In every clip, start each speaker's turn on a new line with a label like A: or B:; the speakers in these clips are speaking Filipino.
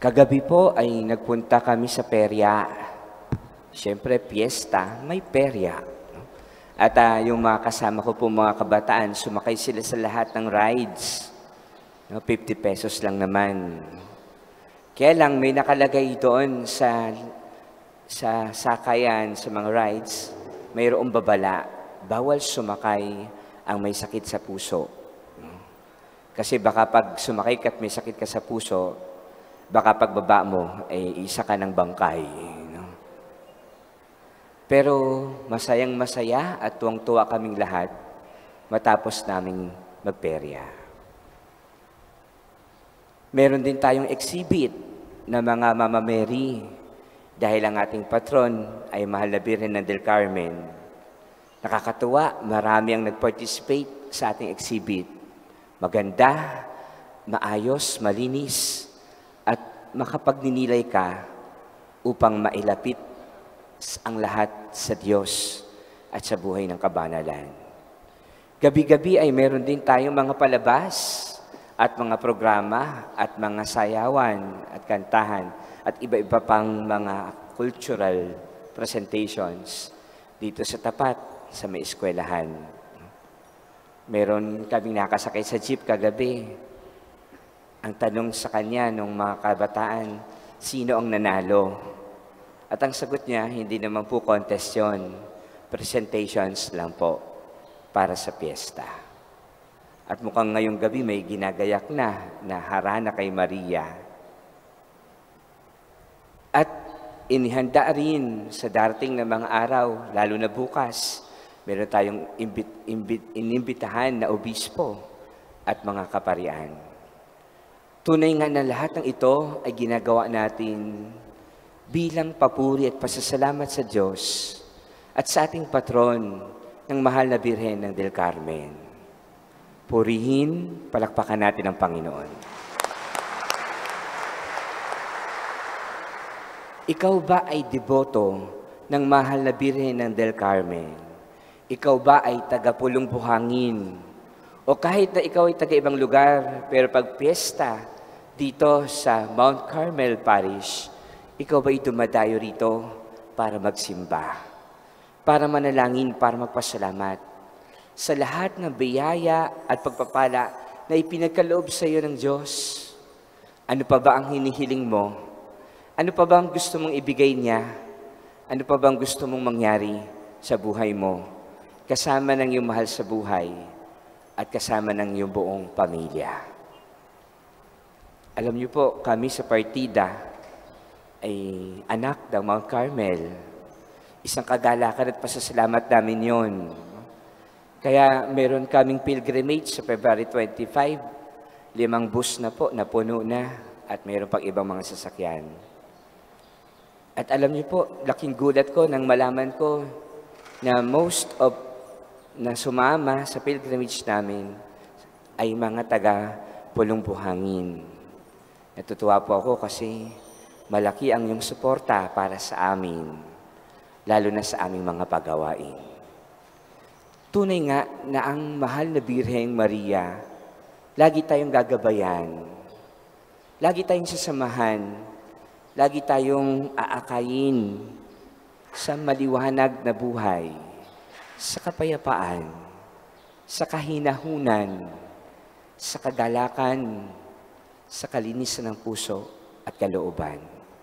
A: Kagabi po ay nagpunta kami sa perya. Siyempre, piyesta, may perya. At yung mga kasama ko po mga kabataan, sumakay sila sa lahat ng rides. 50 pesos lang naman. Kaya lang may nakalagay doon sa sakayan, sa mga rides, mayroong babala. Bawal sumakay ang may sakit sa puso. Kasi baka pag sumakay ka at may sakit ka sa puso, baka pagbaba mo, isa ka ng bangkay. No? Pero masayang masaya at tuwang-tuwa kaming lahat matapos naming magperya. Meron din tayong exhibit na mga Mama Mary dahil ang ating patron ay Mahal na Birhen ng Del Carmen. Nakakatuwa, marami ang nag-participate sa ating exhibit. Maganda, maayos, malinis, at makapagninilay ka upang mailapit ang lahat sa Diyos at sa buhay ng kabanalan. Gabi-gabi ay meron din tayong mga palabas at mga programa at mga sayawan at kantahan at iba-iba pang mga cultural presentations dito sa tapat sa may eskwelahan. Meron kaming nakasakay sa jeep kagabi. Ang tanong sa kanya nung mga kabataan, sino ang nanalo? At ang sagot niya, hindi naman po contest yun. Presentations lang po para sa piyesta. At mukhang ngayong gabi may ginagayak na harana kay Maria. At inihanda rin sa darating na mga araw, lalo na bukas, meron tayong inimbitahan na obispo at mga kaparian. Tunay nga na lahat ng ito ay ginagawa natin bilang papuri at pasasalamat sa Diyos at sa ating patron ng Mahal na Birhen ng Del Carmen. Purihin, palakpakan natin ang Panginoon. Ikaw ba ay deboto ng Mahal na Birhen ng Del Carmen? Ikaw ba ay taga-pulong buhangin? O kahit na ikaw ay taga-ibang lugar, pero pag piyesta dito sa Mount Carmel Parish, ikaw ba ay dumadayo rito para magsimba, para manalangin, para magpasalamat sa lahat ng biyaya at pagpapala na ipinagkaloob sa iyo ng Diyos? Ano pa ba ang hinihiling mo? Ano pa ba ang gusto mong ibigay niya? Ano pa ba ang gusto mong mangyari sa buhay mo? Kasama ng iyong mahal sa buhay at kasama ng iyong buong pamilya. Alam niyo po, kami sa partida ay anak ng Mount Carmel. Isang kagalakan at pasasalamat namin yon. Kaya meron kaming pilgrimage sa February 25. 5 bus na po, napuno na, at meron pang ibang mga sasakyan. At alam niyo po, laking gulat ko nang malaman ko na most of na sumama sa pilgrimage namin ay mga taga Pulong Buhangin. Natutuwa po ako kasi malaki ang iyong suporta para sa amin, lalo na sa aming mga pagawain. Tunay nga na ang Mahal na Birheng Maria, lagi tayong gagabayan, lagi tayong sasamahan, lagi tayong aakayin sa maliwanag na buhay, sa kapayapaan, sa kahinahunan, sa kagalakan, sa kalinisan ng puso at kalooban.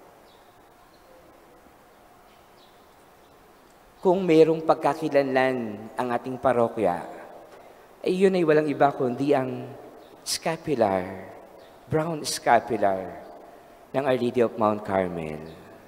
A: Kung mayroong pagkakilanlan ang ating parokya, ay yun ay walang iba kundi ang scapular, brown scapular ng Our Lady of Mount Carmel.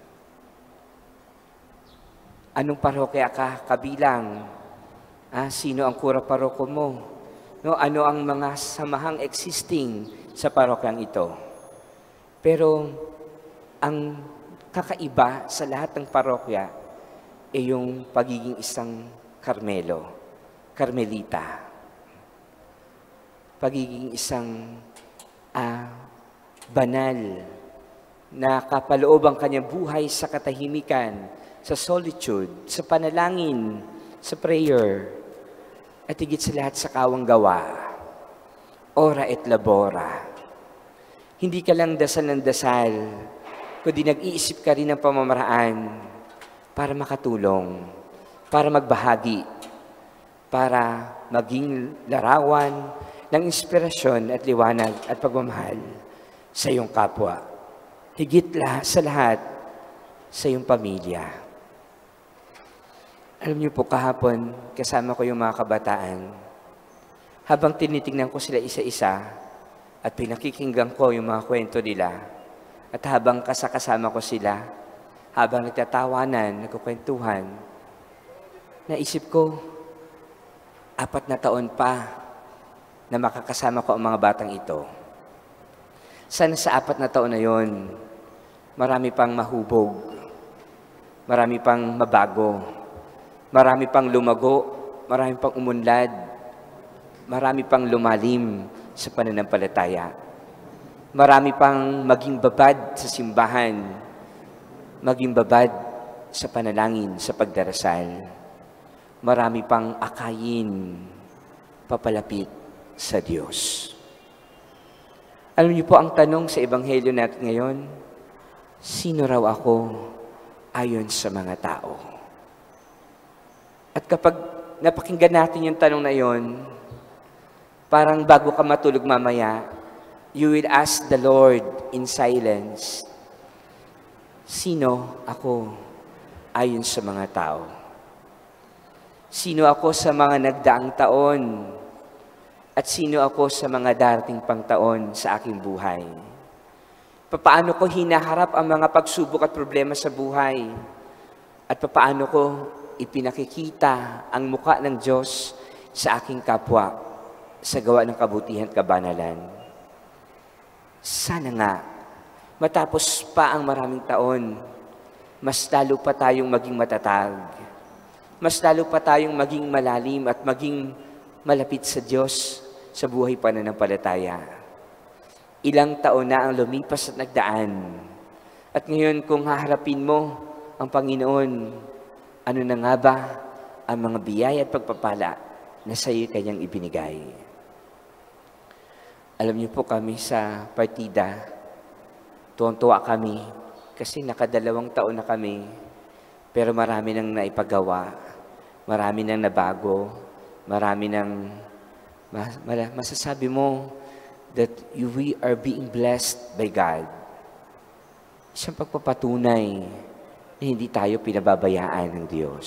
A: Anong parokya ka kabilang? Sino ang kura paroko mo? No, ano ang mga samahang existing sa parokyang ito? Pero ang kakaiba sa lahat ng parokya ay yung pagiging isang Carmelo, Carmelita. Pagiging isang banal na kapaloob ang kanyang buhay sa katahimikan, sa solitude, sa panalangin, sa prayer, at higit sa lahat sa kawang gawa, ora et labora. Hindi ka lang dasal ng dasal, kundi nag-iisip ka rin ng pamamaraan para makatulong, para magbahagi, para maging larawan ng inspirasyon at liwanag at pagmamahal sa iyong kapwa. Higit sa lahat, sa iyong pamilya. Alam niyo po, kahapon, kasama ko yung mga kabataan. Habang tinitingnan ko sila isa-isa, at pinakikinggan ko yung mga kwento nila, at habang kasama ko sila, habang nagtatawanan, nagkukwentuhan, naisip ko, 4 na taon pa na makakasama ko ang mga batang ito. Sana sa 4 na taon na yon, marami pang mahubog, marami pang mabago, marami pang lumago, marami pang umunlad, marami pang lumalim sa pananampalataya. Marami pang maging babad sa simbahan, maging babad sa panalangin, sa pagdarasal. Marami pang akayin papalapit sa Diyos. Alam niyo po ang tanong sa Ebanghelyo natin ngayon, sino raw ako ayon sa mga tao? At kapag napakinggan natin yung tanong na yon, parang bago ka matulog mamaya, you will ask the Lord in silence, sino ako ayon sa mga tao? Sino ako sa mga nagdaang taon? At sino ako sa mga darating pang taon sa aking buhay? Papaano ko hinaharap ang mga pagsubok at problema sa buhay? At papaano ko ipinakikita ang mukha ng Diyos sa aking kapwa sa gawa ng kabutihan at kabanalan? Sana nga, matapos pa ang maraming taon, mas lalo pa tayong maging matatag. Mas lalo pa tayong maging malalim at maging malapit sa Diyos sa buhay pananampalataya. Ilang taon na ang lumipas at nagdaan. At ngayon kung haharapin mo ang Panginoon, ano na nga ba ang mga biyaya at pagpapala na sa iyo kanyang ibinigay? Alam niyo po kami sa partida, tuwang-tuwa kami kasi 2 taon na kami, pero marami nang naipagawa, marami nang nabago, marami nang masasabi mo that we are being blessed by God. Isang pagpapatunay na hindi tayo pinababayaan ng Diyos.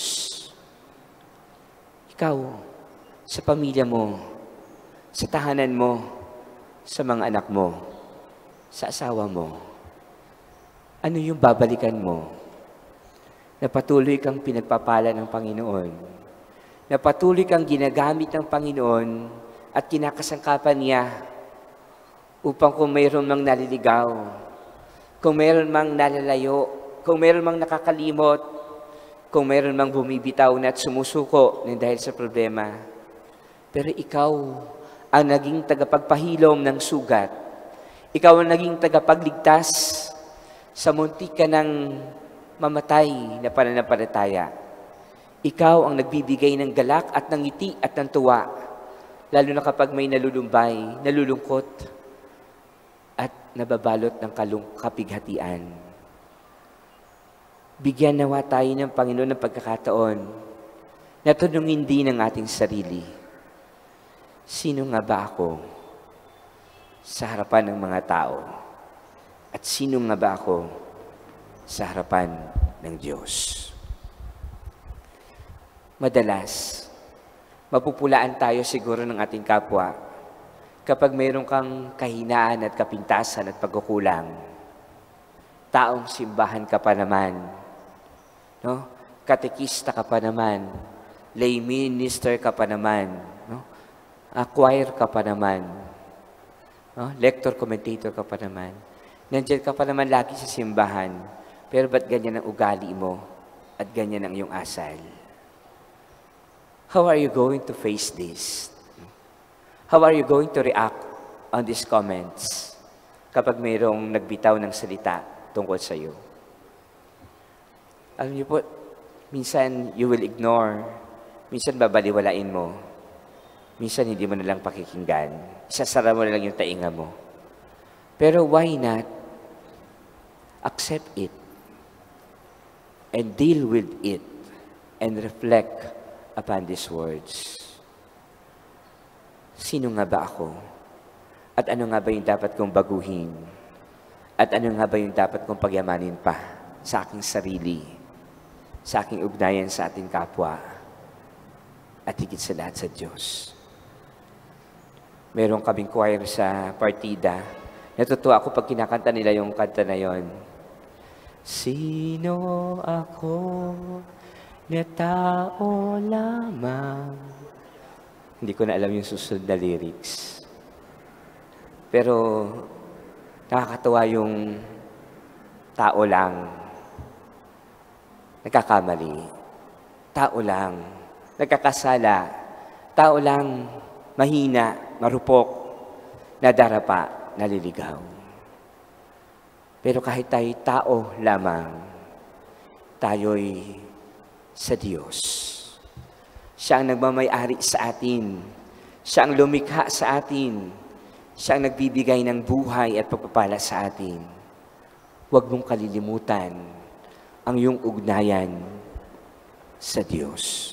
A: Ikaw, sa pamilya mo, sa tahanan mo, sa mga anak mo, sa asawa mo, ano yung babalikan mo? Na patuloy kang pinagpapala ng Panginoon, na patuloy kang ginagamit ng Panginoon at kinakasangkapan niya upang kung mayroon mang naliligaw, kung mayroon mang nalalayo, kung mayroon mang nakakalimot, kung mayroon mang bumibitaw na at sumusuko dahil sa problema, pero ikaw ang naging tagapagpahilom ng sugat. Ikaw ang naging tagapagligtas sa muntik ka ng mamatay na pananampalataya. Ikaw ang nagbibigay ng galak at ng ngiti at ng tuwa, lalo na kapag may nalulumbay, nalulungkot, at nababalot ng kapighatian. Bigyan nawa tayo ng Panginoon ng pagkakataon na tanungin din ang ating sarili. Sino nga ba ako sa harapan ng mga tao? At sino nga ba ako sa harapan ng Diyos? Madalas, mapupulaan tayo siguro ng ating kapwa kapag mayroon kang kahinaan at kapintasan at pagkukulang. Taong simbahan ka pa naman, no? Katekista ka pa naman, lay minister ka pa naman, no? Choir ka pa naman, no? Lector, commentator ka pa naman. Nandiyan ka pa naman lagi sa simbahan, pero ba't ganyan ang ugali mo at ganyan ang iyong asal? How are you going to face this? How are you going to react on these comments kapag mayroong nagbitaw ng salita tungkol sa iyo? Alam niyo po, minsan you will ignore, minsan babaliwalain mo, minsan hindi mo nalang pakikinggan, isasara mo na lang yung tainga mo. Pero why not accept it and deal with it and reflect upon these words? Sino nga ba ako? At ano nga ba yung dapat kong baguhin? At ano nga ba yung dapat kong pagyamanin pa sa aking sarili, sa aking ugnayan sa ating kapwa, at higit sa lahat sa Diyos? Meron kaming choir sa partida. Natutuwa ako pag kinakanta nila yung kanta na yon. Sino ako na tao lamang? Hindi ko na alam yung susunod na lyrics. Pero nakakatuwa yung tao lang. Nagkakamali. Tao lang. Nagkakasala. Tao lang mahina, marupok, nadarapa, naliligaw. Pero kahit tayo tao lamang, tayo'y sa Diyos. Siya ang nagmamay-ari sa atin. Siya ang lumikha sa atin. Siya ang nagbibigay ng buhay at pagpapala sa atin. Huwag mong kalilimutan ang iyong ugnayan sa Diyos.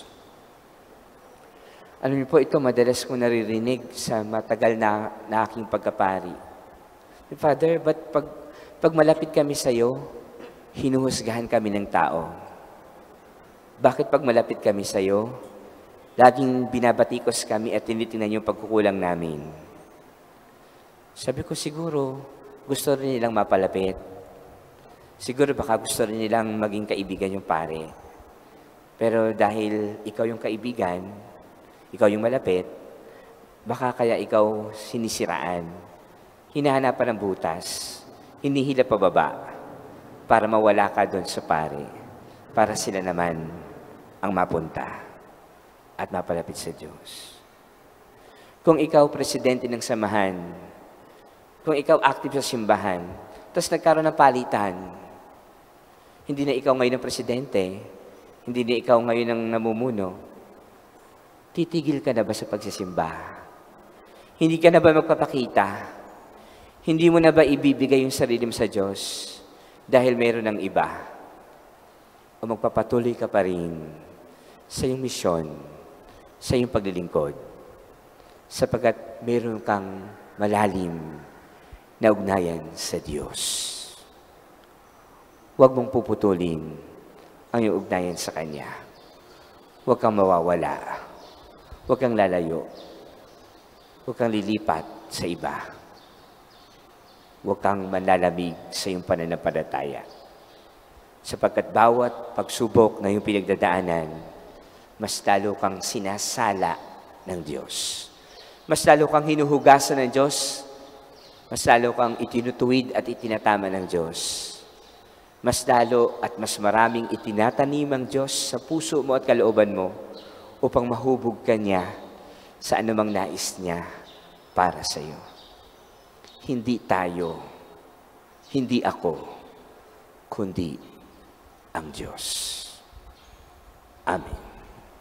A: Alam niyo po, ito madalas ko naririnig sa matagal na aking pagkapari. Father, but pag malapit kami sa iyo, hinuhusgahan kami ng tao. Bakit pag malapit kami sa iyo, laging binabatikos kami at tinitingnan yung pagkukulang namin? Sabi ko, siguro, gusto rin nilang mapalapit. Siguro baka gusto rin nilang maging kaibigan yung pare. Pero dahil ikaw yung kaibigan, ikaw yung malapit, baka kaya ikaw sinisiraan. Hinahanapan ng butas, hinihila pababa, para mawala ka doon sa pare, para sila naman ang mapunta at mapalapit sa Diyos. Kung ikaw presidente ng samahan, kung ikaw active sa simbahan, tapos nagkaroon ng palitan, hindi na ikaw ngayon ang presidente, hindi na ikaw ngayon ang namumuno, titigil ka na ba sa pagsisimba? Hindi ka na ba magpapakita? Hindi mo na ba ibibigay yung sarili mo sa Diyos dahil mayroon ng iba? O magpapatuloy ka pa rin sa iyong misyon, sa iyong paglilingkod, sapagkat mayroon kang malalim na ugnayan sa Diyos. Huwag mong puputulin ang iyong ugnayan sa Kanya. Huwag kang mawawala. Huwag kang lalayo. Huwag kang lilipat sa iba. Huwag kang manlalamig sa iyong pananampalataya. Sapagkat bawat pagsubok na iyong pinagdadaanan, mas lalo kang sinasala ng Diyos. Mas lalo kang hinuhugasan ng Diyos. Mas lalo kang itinutuwid at itinatama ng Diyos. Mas lalo at mas maraming itinatanim ang Diyos sa puso mo at kalooban mo upang mahubog ka niya sa anumang nais niya para sa iyo. Hindi tayo, hindi ako, kundi ang Diyos. Amen.